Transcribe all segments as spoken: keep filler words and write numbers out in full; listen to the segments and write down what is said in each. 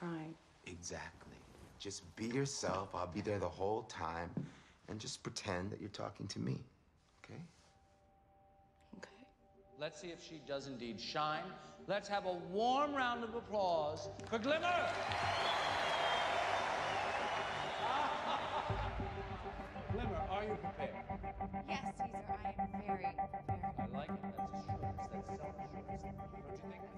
trying. Exactly. Just be yourself. I'll be there the whole time. And just pretend that you're talking to me, okay? Okay. Let's see if she does indeed shine. Let's have a warm round of applause for Glimmer! Glimmer, are you prepared? Yes, Caesar, I am very prepared. I like it. That's assurance. That's self-assurance. Don't you think?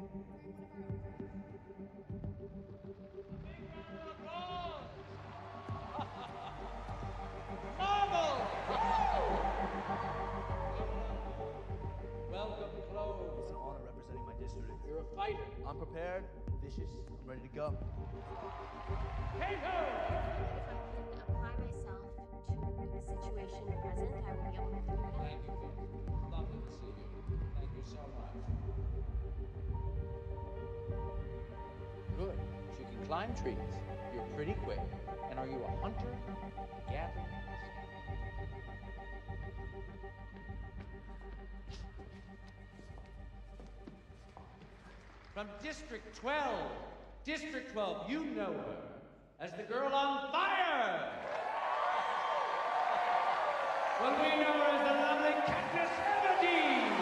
Marvel! Welcome, Clove. It's an honor representing my district. You're a fighter. I'm prepared, vicious, I'm ready to go. Kato! If I can apply myself to the situation present, I will be able to figure it out. Thank you, Kato. Lovely to see you. Thank you so much. Good. She can climb trees. You're pretty quick. And are you a hunter? Gathering? From District twelve. District twelve, you know her as the girl on fire! Well, we know her as the lovely Katniss Everdeen!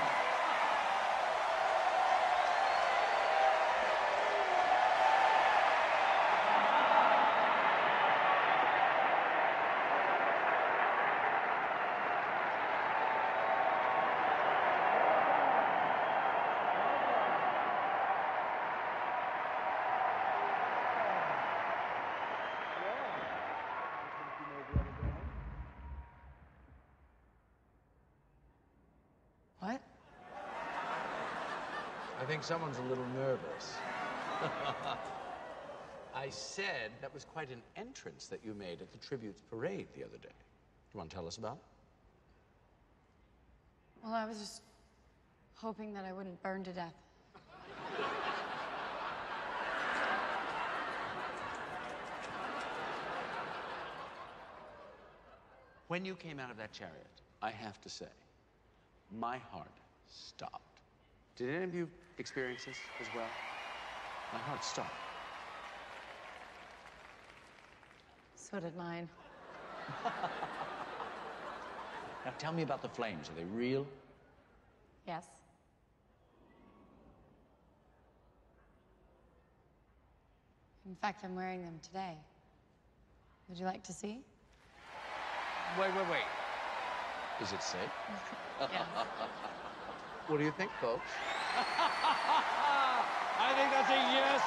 What? I think someone's a little nervous. I said that was quite an entrance that you made at the Tributes Parade the other day. You want to tell us about it? Well, I was just hoping that I wouldn't burn to death. When you came out of that chariot, I have to say, my heart stopped. Did any of you experience this as well? My heart stopped. So did mine. Now tell me about the flames. Are they real? Yes. In fact, I'm wearing them today. Would you like to see? Wait, wait, wait. Is it safe? Yes. What do you think, folks? I think that's a yes!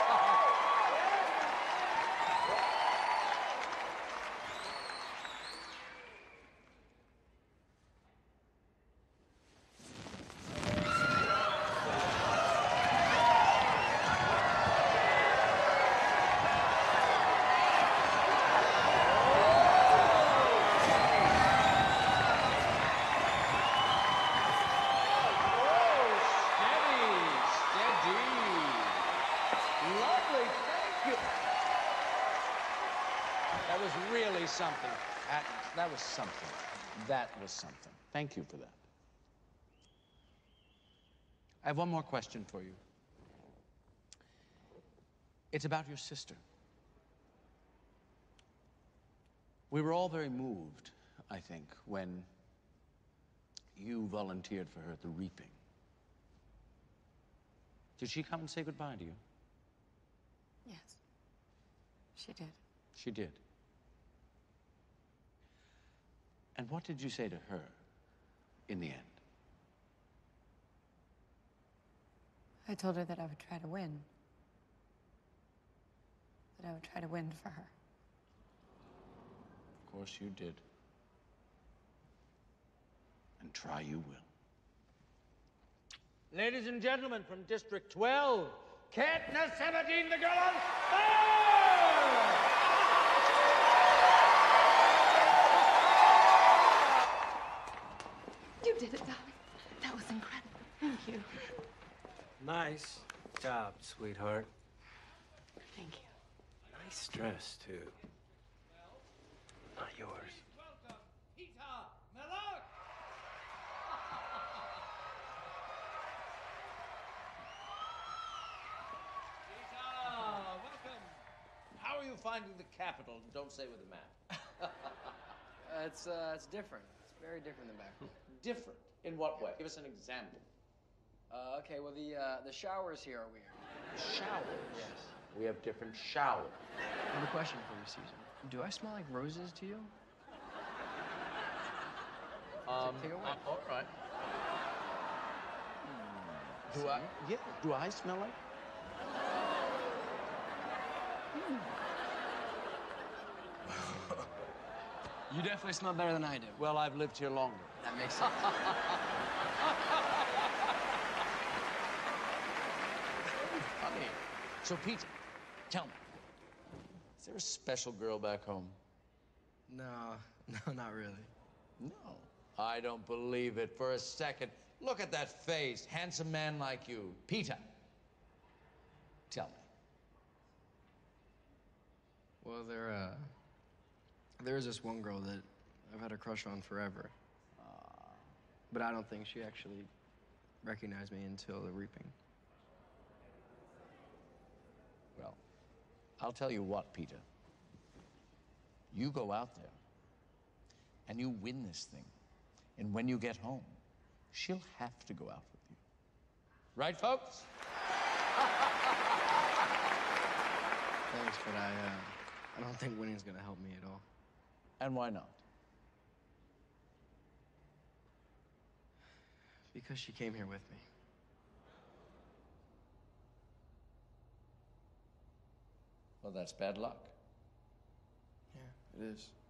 Something. That, that was something. That was something. Thank you for that. I have one more question for you. It's about your sister. We were all very moved, I think, when you volunteered for her at the reaping. Did she come and say goodbye to you? Yes. She did. She did. And what did you say to her in the end? I told her that I would try to win. That I would try to win for her. Of course you did. And try you will. Ladies and gentlemen, from District twelve, Katniss Everdeen, the girl on fire! You did it, darling. That was incredible. Thank you. Nice job, sweetheart. Thank you. Nice dress, too. Not yours. Welcome, Peter Mellark! Peter! finding the capital? Don't say with a map. Uh, it's, uh, it's different. It's very different than back home. Different? In what way? Give us an example. Uh, okay, well, the, uh, the showers here are weird. Showers? Yes. We have different showers. I have a question for you, Caesar. Do I smell like roses to you? Um, take it away. uh, all right. Do See? I? Yeah. Do I smell like? You definitely smell better than I do. Well, I've lived here longer. That makes sense. Funny. So, Peter, tell me, is there a special girl back home? No, no, not really. No. I don't believe it for a second. Look at that face. Handsome man like you. Peter, tell me. Well, there, uh, there's this one girl that I've had a crush on forever. But I don't think she actually recognized me until the reaping. Well, I'll tell you what, Peter. You go out there and you win this thing. And when you get home, she'll have to go out with you. Right, folks? Thanks, but I, uh, I don't think winning's gonna help me at all. And why not? Because she came here with me. Well, that's bad luck. Yeah, it is.